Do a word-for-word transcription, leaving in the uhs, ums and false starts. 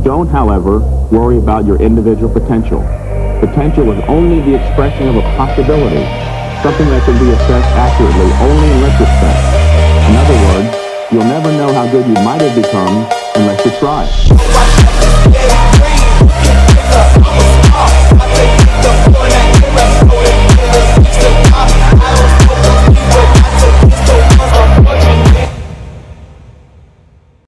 Don't, however, worry about your individual potential. Potential is only the expression of a possibility, something that can be assessed accurately only in retrospect. In other words, you'll never know how good you might have become unless you try.